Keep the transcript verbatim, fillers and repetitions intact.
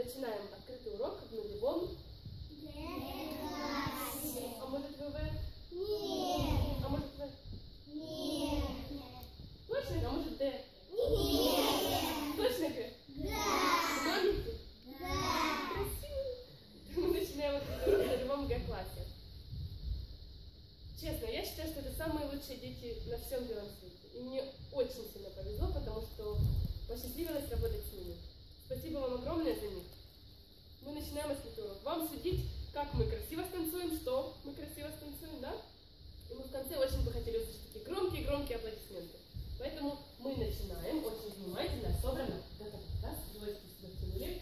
начинаем открытый урок в нулевом классе. А может вы в? Нет. А может в? Нет. Точно? А может Д? Нет. Точно Г? Да. Маленький? Да. Красиво. Мы начинаем открытый урок в нулевом Г классе. Честно, я считаю, что это самые лучшие дети на всем белом свете. И мне очень сильно повезло, потому что посчастливилось работать с ними. Спасибо вам огромное за них. Мы начинаем открытый урок. Вам судить, как мы красиво станцуем, что мы красиво станцуем, да? И мы в конце очень бы хотели услышать такие громкие-громкие аплодисменты. Поэтому мы начинаем очень внимательно, собрано. Готово. Раз, давайте сюда втянули.